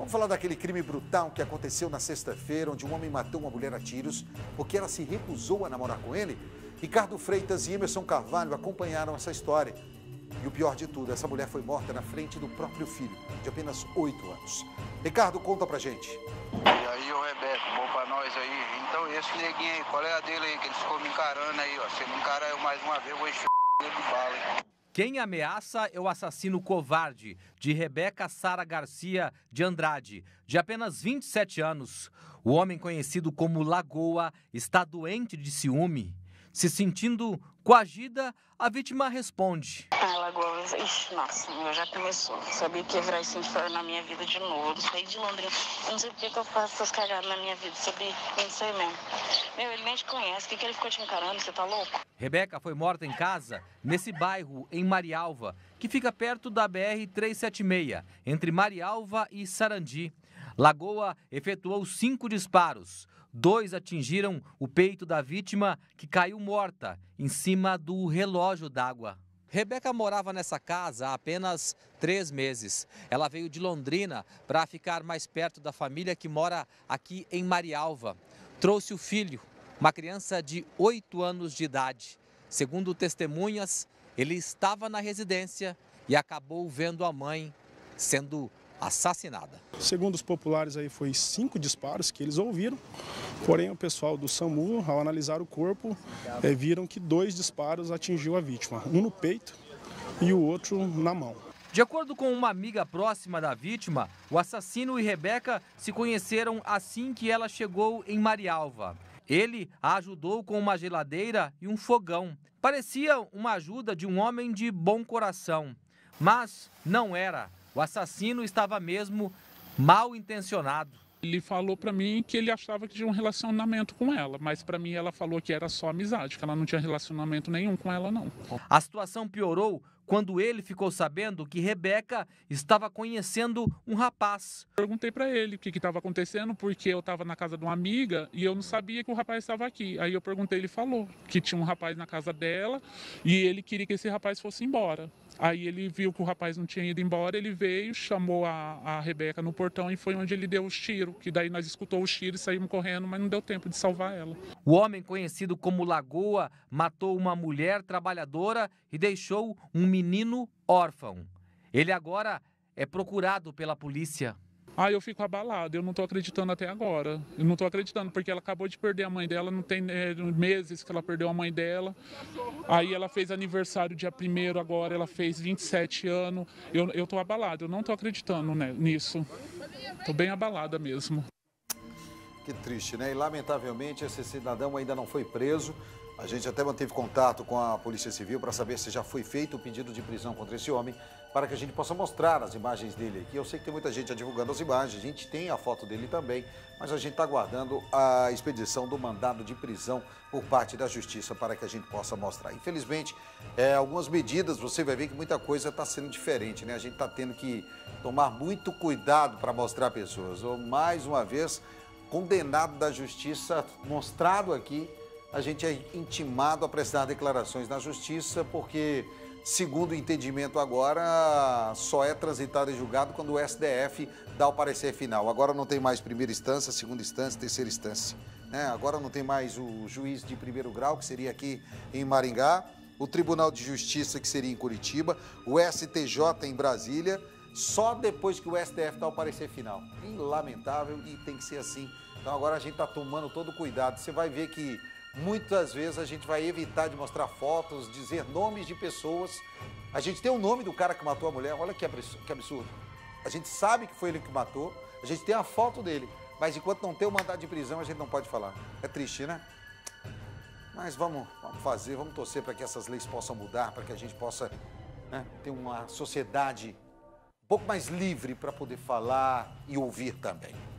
Vamos falar daquele crime brutal que aconteceu na sexta-feira, onde um homem matou uma mulher a tiros porque ela se recusou a namorar com ele? Ricardo Freitas e Emerson Carvalho acompanharam essa história. E o pior de tudo, essa mulher foi morta na frente do próprio filho, de apenas 8 anos. Ricardo, conta pra gente. E aí, ô Rebeca, bom pra nós aí. Então, esse neguinho aí, qual é a dele aí, que eles ficou me encarando aí, ó. Se ele me encarar eu mais uma vez, eu vou encher ele de bala, hein. Quem ameaça é o assassino covarde de Rebeca Sara Garcia de Andrade, de apenas 27 anos. O homem conhecido como Lagoa está doente de ciúme. Se sentindo coagida, a vítima responde. Lagoa, ixi, nossa, já começou. Sabia que ia virar esse inferno na minha vida de novo. Eu saí de Londrina. Eu não sei por que eu faço essas cagadas na minha vida, sabia? Não sei mesmo. Meu, ele nem te conhece. O que ele ficou te encarando? Você tá louco? Rebeca foi morta em casa, nesse bairro, em Marialva, que fica perto da BR-376, entre Marialva e Sarandi. Lagoa efetuou 5 disparos. 2 atingiram o peito da vítima, que caiu morta em cima do relógio d'água. Rebeca morava nessa casa há apenas 3 meses. Ela veio de Londrina para ficar mais perto da família que mora aqui em Marialva. Trouxe o filho, uma criança de 8 anos de idade. Segundo testemunhas, ele estava na residência e acabou vendo a mãe sendo assassinada. Segundo os populares, aí foi 5 disparos que eles ouviram, porém o pessoal do SAMU, ao analisar o corpo, viram que 2 disparos atingiu a vítima, um no peito e o outro na mão. De acordo com uma amiga próxima da vítima, o assassino e Rebeca se conheceram assim que ela chegou em Marialva. Ele a ajudou com uma geladeira e um fogão. Parecia uma ajuda de um homem de bom coração, mas não era. O assassino estava mesmo mal intencionado. Ele falou para mim que ele achava que tinha um relacionamento com ela, mas para mim ela falou que era só amizade, que ela não tinha relacionamento nenhum com ela, não. A situação piorou quando ele ficou sabendo que Rebeca estava conhecendo um rapaz. Perguntei para ele o que estava acontecendo, porque eu estava na casa de uma amiga e eu não sabia que o rapaz estava aqui. Aí eu perguntei, ele falou que tinha um rapaz na casa dela e ele queria que esse rapaz fosse embora. Aí ele viu que o rapaz não tinha ido embora, ele veio, chamou a Rebeca no portão e foi onde ele deu os tiros. Que daí nós escutou os tiros e saímos correndo, mas não deu tempo de salvar ela. O homem conhecido como Lagoa matou uma mulher trabalhadora e deixou um menino órfão. Ele agora é procurado pela polícia. Aí eu fico abalado, eu não estou acreditando até agora. Eu não estou acreditando, porque ela acabou de perder a mãe dela, não tem meses que ela perdeu a mãe dela. Aí ela fez aniversário dia 1º agora, ela fez 27 anos. Eu estou abalado, eu não estou acreditando, né, nisso. Estou bem abalada mesmo. Que triste, né? E lamentavelmente esse cidadão ainda não foi preso. A gente até manteve contato com a Polícia Civil para saber se já foi feito o pedido de prisão contra esse homem, para que a gente possa mostrar as imagens dele aqui. Eu sei que tem muita gente divulgando as imagens, a gente tem a foto dele também, mas a gente está aguardando a expedição do mandado de prisão por parte da Justiça para que a gente possa mostrar. Infelizmente, algumas medidas, você vai ver que muita coisa está sendo diferente, né? A gente está tendo que tomar muito cuidado para mostrar pessoas. Mais uma vez, condenado da Justiça, mostrado aqui, a gente é intimado a prestar declarações na Justiça, porque, segundo o entendimento agora, só é transitado e julgado quando o STF dá o parecer final. Agora não tem mais primeira instância, segunda instância, terceira instância, né? Agora não tem mais o juiz de primeiro grau, que seria aqui em Maringá, o Tribunal de Justiça, que seria em Curitiba, o STJ em Brasília, só depois que o STF dá o parecer final. Lamentável, e tem que ser assim. Então agora a gente está tomando todo o cuidado. Você vai ver que muitas vezes a gente vai evitar de mostrar fotos, dizer nomes de pessoas. A gente tem o nome do cara que matou a mulher, olha que absurdo. A gente sabe que foi ele que matou, a gente tem a foto dele, mas enquanto não tem o mandado de prisão, a gente não pode falar. É triste, né? Mas vamos torcer para que essas leis possam mudar, para que a gente possa, né, ter uma sociedade um pouco mais livre para poder falar e ouvir também.